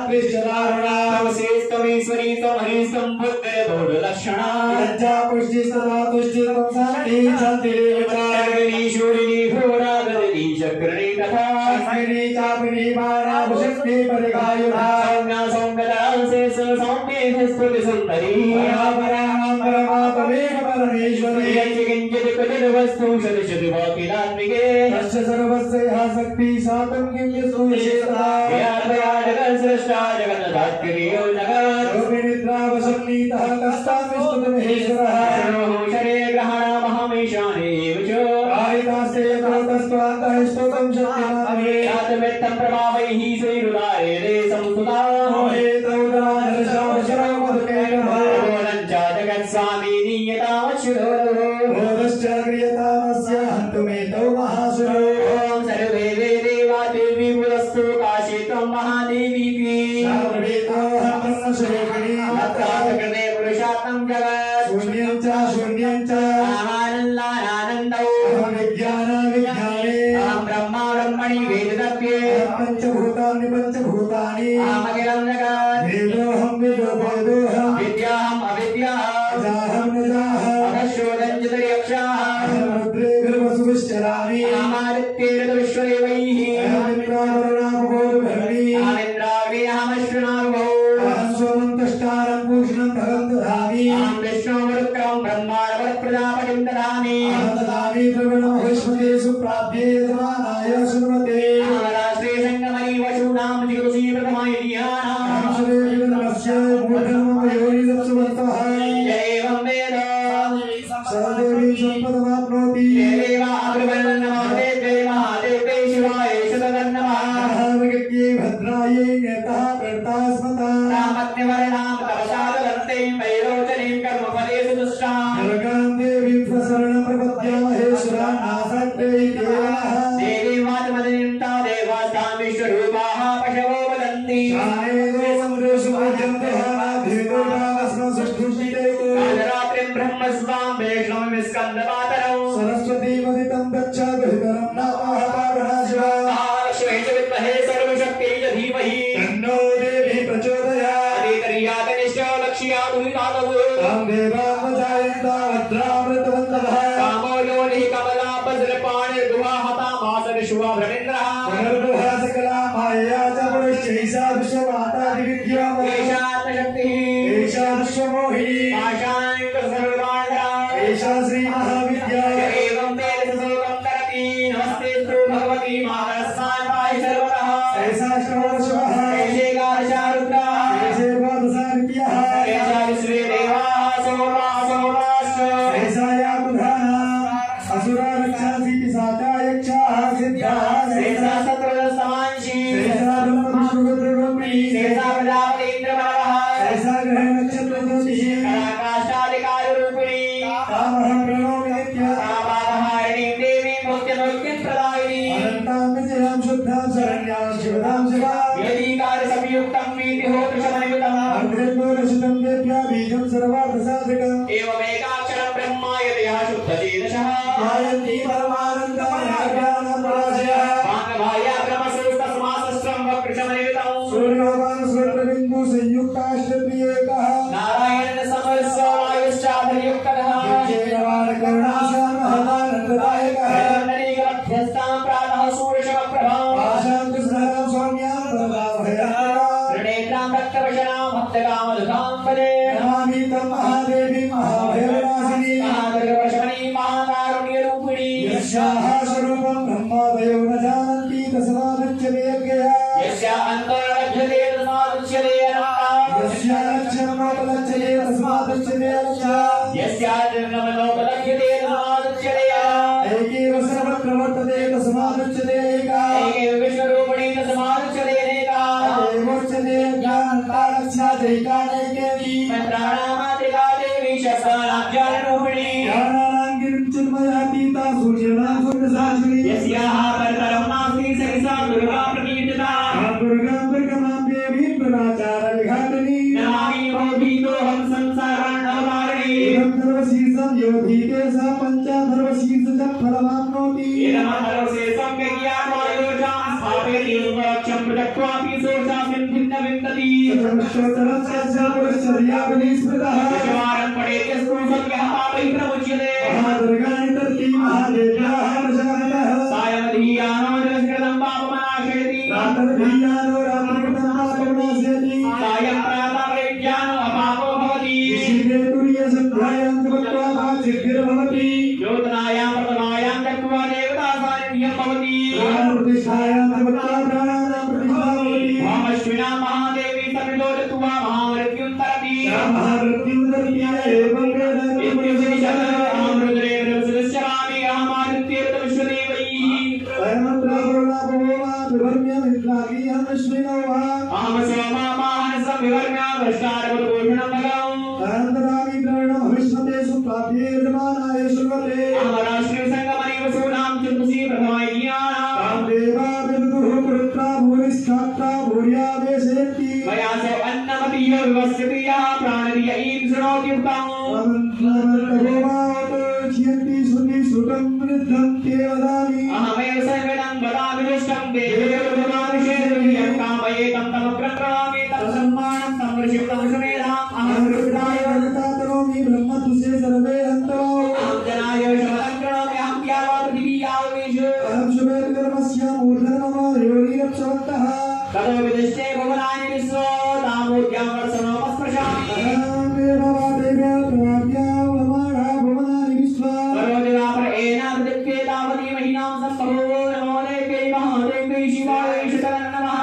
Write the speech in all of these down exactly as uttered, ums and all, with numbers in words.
त्रिशरारुणा तवसेस्तवेश्वरी तमहरीस्तं बुद्धे बहुलक्षणा लज्जा पुष्टि सदा तुष्टि तम शांति शांति शूरिणी शूरिणी घोरागदिनी चक्रणी तथा अग्नि चापिनी बाणा भुशक्ति परिगायुधा सौम्या सौम्यदांसे सौम्ये स्तुति सुंदरी परापरां परमात्मेव परमेश्वरी किंचित क्वचित् वस्तु शतशति वाकिलात्मिके तस्य सर्वस्य यः शक्ति सातं किं सुविशेषता या त्वया जगत् सृष्टा जगन्नाथात्मकेयो जगत् योगी निद्रावसन्नीतः कष्टामिस्तुतमहेश्वरः शरे ग्रहणामहमीशाने एव च कारितास्ते यतोतस्त्वान्तः स्तोत्रं शक्तिमान् यातवेत्तं प्रभावैः श्रीरुदारे संस्तुता स्वामी नियतावच्छुरो बोधश्च क्रियतामस्य हन्तुमेतौ महासुरो ओम सर्वे देवा देवी पुरस्तु काशितं महादेवी की सर्वेतो हन्तस्वरूपिणी अत्राकृते पुरुषार्थं जगत् शून्यं च शून्यं च आनन्दानन्दौ विज्ञान विज्ञाने अहं ब्रह्मा ब्रह्मणि वेदतप्ये पंचभूतानि पंचभूतानि अहमखिलं जगत् वेदोऽहं वेदो वेदोऽहं विद्याहम् अविद्याः जाहं न जाह अहशोधं चतुर्यक्षाः रुद्रे गर्भसुविश्चरामि अहमादित्येर्विश्वदेवैः अहमिन्द्रावरुणामभूर्भरणि अहमिन्द्राग्ने अहमश्विनार्भौ अहं सोमं तष्टारं पूषणं भगं दधामि अहं विष्णुमुरुक्रमं ब्रह्माण्डं प्रजापतिं ददामि अहं ददामि द्रविणं वैष्णवे सुप्राप्ये यजमानाय शृण्वते राष्ट्रे संगमनि वशूनां जिगुषी प्रथमाय ध्यानाम् अहं सुरेन्द्रस्य मूढमम योनिसप्सुवन्तः एवं वेद सर्वदेवी सम्पदमाप्नोति देवाग्रवन्नमस्ते महादेवे शिवाय शतधन्नमः महाविज्ञे भद्रायै नेतः प्रणता स्मता रामज्ञवर्णां तपसादन्ते वैरोचनीं कर्मफलेषु दुष्टां दुर्गां देवीं प्रसरणं प्रपद्यामहे सुरानासक्ते देवाः देवीं वाचमदनीं ता देवास्तां विश्वरूपाः पशवो वदन्ति शानेदो समुद्रेषु मध्यन्तः नाभिदुर्गावस्म सुष्ठुष्टिते कालरात्रिं ब्रह्मस्वां वैष्णवं स्कन्दमातरौ सरस्वती मदितं गच्छाभितरं नमः पावनाशिवा महालक्ष्मीं च विद्महे सर्वशक्त्यै धीमहि तन्नो देवी प्रचोदयात् अधिकर्यातनिष्ठा लक्ष्या दुहितादव तां देवामजायन्ता भद्रामृतवन्तः कामो योनिः कमला वज्रपाणिर्गुहाहता मासविश्वा भ्रमेन्द्रः पुनर्गुहा सकला माया च पुरुषैषा विश्वमातादिविद्या एषा आत्मशक्तिः एषा विश्वमोहिनी पाशाङ्कुशसर्वाणधरा एषा श्रीमहाविद्या एवं वेद श्लोकं करति नमस्तेऽस्तु भगवती मातरस्मान् पाहि सर्वतः एषा श्रवणशिवः एषे गादशारुद्राः एषे द्वादशानित्यः एषा विश्वे देवाः सोमाः सोमाश्च एषा यातुधाना असुरा रक्षासि पिशाचा यक्षाः सिद्धाः एषा सत्रदशमांशी एषा ब्रह्मविष्णुरुद्ररूपिणी एषा प्रजापतीन्द्रवरः एषा ग्रहनक्षत्रज्योतिषी आकाशादिकालरूपिणी तामहं प्रणोमि नित्यः तापापहारिणीं देवीं मुक्तिमुक्तिप्रदायिनी अनन्तां विजयां शुद्धां शरण्यां शिवदां शिवां यदि कार्यसंयुक्तं वीतिहोत्रशमनियुतम् अग्निर्दोरशितं देव्या बीजं सर्वार्थसाधकम् एवमेकाक्षरं ब्रह्मा यतयः शुद्धचेतसः आयन्ति परमानन्दाय अज्ञानपराजयः मानवाय ब्रह्मसूस्तस्मासस्त्रं वक्रशमनियुतम् सूर्योपान स्वर्णबिन्दु संयुक्ताष्टप्रियेकः नारायणेन समरस्वायुश्चाधर्युक्तः विजयवान करुणाशान महदानन्ददायकः मध्यस्थां प्रातः सूर्यशमप्रभां आशां कृष्णां सौम्यां प्रदाभयाः त्रिनेत्रां रक्तवशनां भक्तकामधुकां पदे नमामि तं महादेवी महाभैरवासिनी महादुर्गवशमनी महाकारुण्यरूपिणी यस्याः स्वरूपं ब्रह्मादयो न जानन्ति तस्मादुच्यते यज्ञया यस्या अन्तर्लभ्यते तस्मादुच्यते अनन्ता यस्या लक्ष्यमनोपलक्ष्यते तस्मादुच्यते लक्ष्या यस्या निर्गमनोपलभ्यते तस्मादुच्यते एकेव सर्वत्र वर्तते तस्मादुच्यते एका एकेव विश्वरूपिणी तस्मादुच्यते अनेका एवोच्यते ज्ञानता लक्ष्या दैका नैकेवी प्राणामात्रिका देवी शस्त्राणाभ्यारूपिणी ज्ञानानां गिरिचिन्मयातीता सूर्यनां सूर्यसाक्षिणी यस्याः परतरं नास्ति सहिसा दुर्गा प्रकीर्तिता दुर्गां दुर्गमां देवीं दुराचारविघातिनी नमामि भवभीतोऽहं संसाराण्डवतारिणी इदं सर्वशीर्षं योधीते स पञ्चाधर्वशीर्षं फलमाप्नोति इदमहरसे संज्ञात्मायोजां स्थापयति उपलक्ष्यं पृथक्त्वापि सोषास्मिन् भिन्न विन्दति चतुष्टोत्तरं सहस्रपुरुषचर्यावली स्मृतः दशवारं पठेत्यस्तु सत्यः पापैः प्रमुच्यते महादुर्गाणि तर्ति महादेव्याः प्रजानतः सायमधीयानो जलस्कृतं पापमनाशयति रात्रधीयानो रात्रिकृतं पापमनाशयति सायं प्रातःप्रयुज्यानो अपापो भवति शीघ्रे तुर्यसन्ध्यायां कृत्वा भाचिर्भवति ज्योत्नायां प्रथमायां चक्वा देवता सान्निध्यं भवति प्रतिष्ठायां कृत्वा प्राणानां प्रतिष्ठा भवति महामश्विना महादेवी समितो जत्वा महामृत्युं तरति महामृत्युं तरति एवं वेदः अहमृद्रे वृषश्चरामि अहमादित्येतविश्वदेवैः अहम सोमा माहनसं विवर्म्या वृष्टारवद्भूषणं भगम् अहमराष्ट्रीयसङ्गमनि वसूनां चतुर्षि प्रथमाज्ञानाम् मया सो अन्नमतीयो विवस्यति यः प्राणदियैः शृणोति उक्तम् अहमेव सर्वेदं वदामि दुष्टं देवेव वदामि शेषं कामयेतं तमप्रक्रामि तत्सम्मानं संवर्षितं सुमेधाम् अहं रुद्राय करोमि ब्रह्मतुसे सर्वे हन्तौ अहं जनाय शमनं करोमि अहं द्यावा पृथिवीयावेषु अहं शुभेर्कर्मस्य मूर्धनमयोनिरक्षवन्तः ततो विदिष्टे भुवनानि विश्वो तामूर्ध्यां वर्षणोपस्पृशामि वरोदिवापर एनावृत्ते तावती महिनां सम्भवो नमो देव्यै महादेव्यै शिवायै शतनं नमः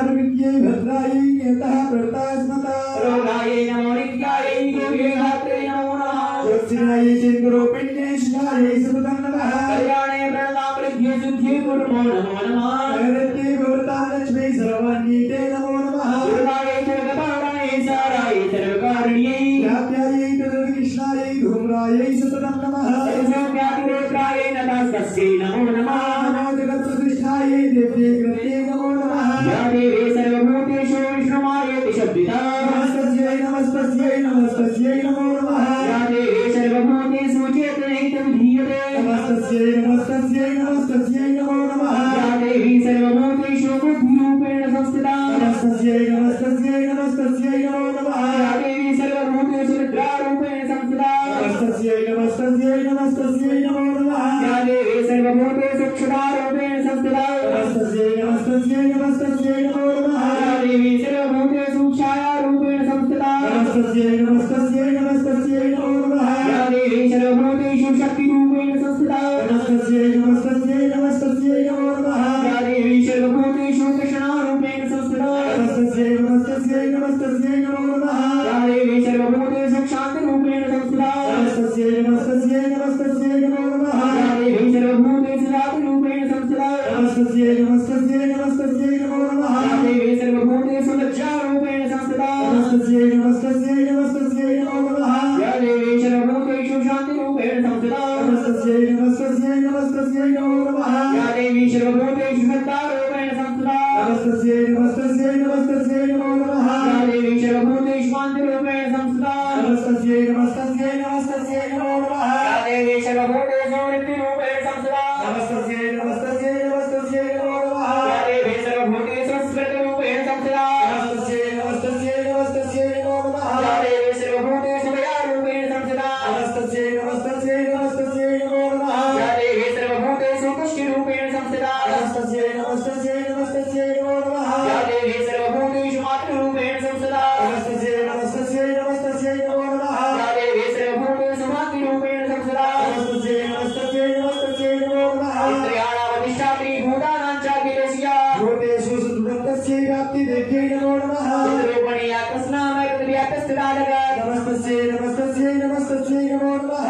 भद्रायै नेतः प्रतास्मता रोगायै नमो नित्यायै गोये धात्रे नमो नमः स्वस्तिनायै चन्द्रोपिण्ये शिवायै सततं नमः कल्याणे प्रणतां वृद्ध्ये सिद्ध्ये कुर्मो नमो नमः नैऋत्ये भवतां लक्ष्मी सर्वान्यीते नमो नमः दुर्गायै दुर्गपारणायै सारायै सर्वकारिण्यै व्याप्यायै कृष्णायै धूम्रायै सततं नमः सर्वव्यापिरोत्रायै नतस्तस्यै नमो नमः नमो जगत्प्रतिष्ठायै देव्यै कृत्यै नमो नमः या देवी सर्वभूतेषु विष्णुमायेति शब्दिता नमस्तस्यै नमस्तस्यै नमस्तस्यै नमो नमः या देवी सर्वभूतेषु चेतनैतविधीयते नमस्तस्यै नमस्तस्यै नमस्तस्यै नमो नमः या देवी सर्वभूतेषु बुद्धिरूपेण संस्थिता नमस्तस्यै नमस्तस्यै नमस्तस्यै नमो नमः या देवी सर्वभूतेषु निद्रारूपेण संस्थिता नमस्तस्यै नमस्तस्यै नमस्तस्यै नमो नमः या देवी सर्वभूतेषु क्षुधारूपेण संस्थिता नमस्तस्यै नमस्तस्यै नमस्तस्यै नमो नमः या देवी सर्वभूतेषु छायारूपेण संस्थिता नमस्तस्यै नमस्तस्यै नमस्तस्यै नमो नमः या देवी सर्वभूतेषु शक्तिरूपेण संस्थिता नमस्तस्यै नमस्तस्यै नमस्तस्यै नमो नमः या देवी सर्वभूतेषु कृष्णारूपेण संस्थिता नमस्तस्यै नमस्तस्यै नमस्तस्यै नमो नमः या देवी सर्वभूतेषु शान्तिरूपेण संस्थिता नमस्तस्यै नमस्तस्यै नमस्तस्यै नमो नमः या देवी सर्वभूतेषु शान्तिरूपेण संस्थिता नमस्तस्यै नमस्तस्यै नमस्तस्यै नमो नमः या देवी सर्वभूतेषु लज्जारूपेण संस्थिता नमस्तस्यै नमस्तस्यै नमस्तस्यै नमो नमः या देवी सर्वभूतेषु शान्तिरूपेण संस्थिता नमस्तस्यै नमस्तस्यै नमस्तस्यै नमो नमः या देवी सर्वभूतेषु सत्तारूपेण संस्थिता नमस्तस्यै नमस्तस्यै नमस्तस्यै नमो नमः या देवी सर्वभूतेषु शान्तिरूपेण संस्थिता नमस्तस्यै नमस्तस्यै नमस्तस्यै नमो नमः या देवी सर्वभूतेषु वृत्तिरूपेण संस्थिता नमस्तस्यै नमस्तस्यै नमस्तस्यै नमो नमः या देवी सर्वभूतेषु स्मृतिरूपेण संस्थिता नमस्तस्यै नमस्तस्यै नमस्तस्यै नमो नमः या देवी सर्वभूतेषु दयारूपेण संस्थिता नमस्तस्यै नमस्तस्यै नमस्तस्यै नमो नमः या देवी सर्वभूतेषु तुष्टिरूपेण संस्थिता नमस्तस्यै नमस्तस्यै नमस्तस्यै नमो नमः या देवी सर्वभूतेषु मातृरूपेण संस्थिता नमस्तस्यै नमस्तस्यै नमस्तस्यै नमो नमः या देवी सर्वभूतेषु मातृरूपेण संस्थिता नमस्तस्यै नमस्तस्यै नमस्तस्यै नमो नमः इंद्रियाणामधिष्ठात्री भूतानां चाखिलस्या भूतेषु सुदुर्गन्तस्यै व्याप्तिदेव्यै नमो नमः रूपणीया कृष्णामय पृथिव्याप्तस्थिता जगत् नमस्तस्यै नमस्तस्यै नमस्तस्यै नमो नमः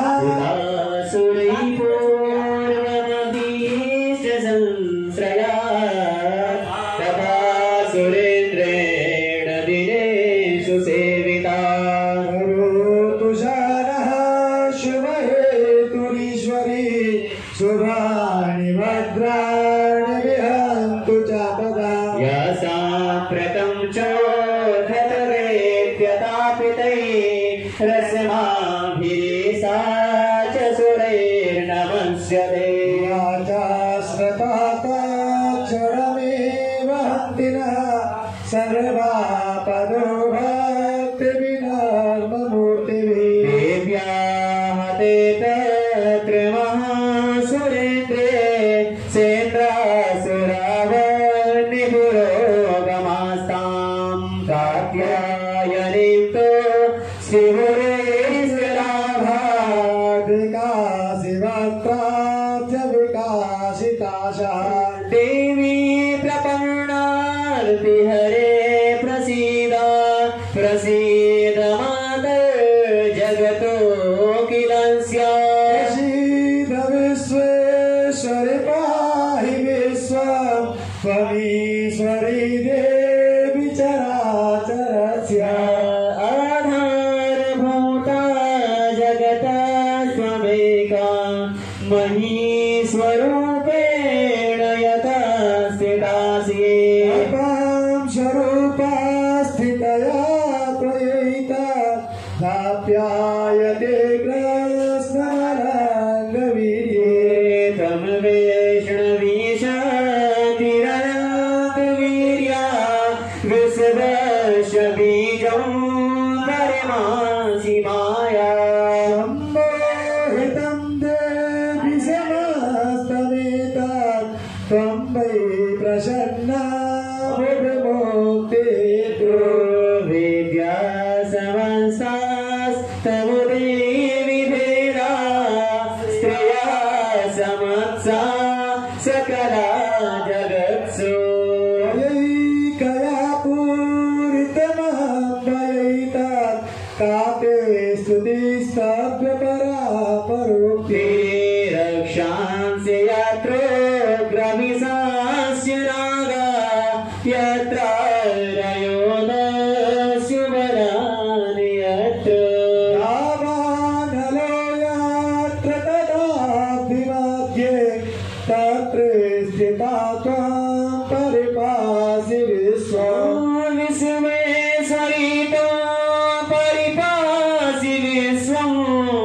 सुरै पूर्णमधीश्च संश्रया तथा सुरेन्द्रेण दिनेषु सेविता तुषारः शुभहेतुरीश्वरी शुभानि भद्राणि विहन्तु च पदा या साम्प्रतं चोद्धतरेत्यतापितैः रसमाभिरेसा च पदो भक्ति विनर्ममूर्तिभिः देव्याः ते तत्र महासुरेन्द्रे सेन्द्रासुरावन्निपुरोगमास्तां कात्यायनीं तु विकासिवक्त्राद्य विकासिताशः देवी प्रपन्नार्ति हरे प्रसीद प्रसीद मातर्जगतोऽखिलस्य प्रसीद विश्वेश्वरि पाहि विश्वं त्वमीश्वरी देवी चराचरस्य आधारभूता जगतस्त्वमेका महीस्वरूपेण यथा स्थितासि अपां स्वरूपा स्थितया प्रयुक्ता नाप्यायते कृष्णमनङ्गवीर्ये तं वैष्णवीशातिरनन्तवीर्या विश्वस्य बीजं परिमासि माया सम्मोहितं देवि समस्तमेतत् त्वं वै प्रसन्ना विमुक्तिर्दो विद्या समस्तास्तव देवि भेदा स्त्रिया समत्सा सकला जगत्सु यैकया पूरितमहं काते स्तुतिस्तव्यपरा परोक्ते रक्षांसि यत्रोग्रमिसास्य नागा यत्र रयोदस्युवरानि यत्र रामानलो यत्र तदाभिमध्ये तत्र स्थिता त्वां परिपासि विश्वम् विश्वे सरितो परिपासि विश्वं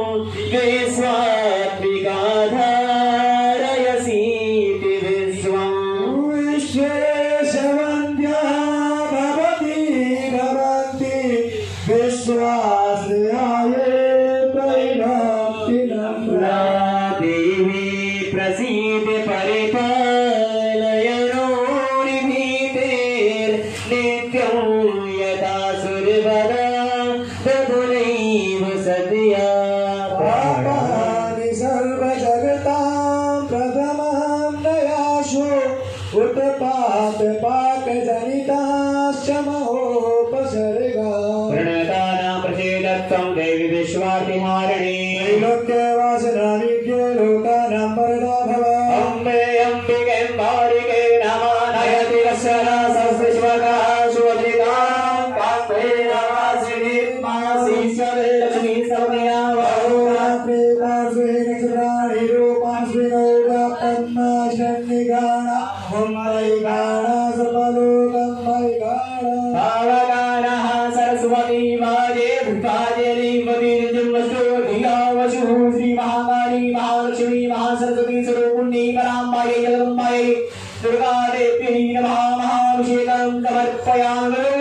विश्वात्मिकाधारयसीति विश्वं विश्वेशवन्द्या भवती भवन्ति विश्वाश्रयाये प्रैभक्ति नम्रा देवी प्रसीद परिपालयनोर्भीतेर्नित्यं यथा सुरवरा तथैव सद्या पापानि सर्वजगतां प्रथमं नयाशु उत्पातपाकजनिताश्च महोपसर्गा प्रणतानां प्रसीदत्वं देवी विश्वातिहारिणी त्रैलोक्यवासनाविद्ये लोकानां वरदा भव अम्बे अम्बिके अम्बारिके नमः नयति रसना संस्पृश्वका सुवद्रिकां कान्ते नमासिनी मासीश्वरे लक्ष्मी सर्वया रात्रे पार्श्वे नक्षत्राणि रूपांश्वे नौगापन्नाशन्निगाणा हुम्मयि गाणा सर्वलोकं मयि गाणा भावगानः सरस्वती वाजे भूताजे लीवती जुम्मस्तु धियावशु श्री महाकाली महालक्ष्मी महासरस्वती स्वरूपिणी पराम्बायै जगदम्बायै दुर्गा देव्यै नमः महाभिषेकं समर्पयामि।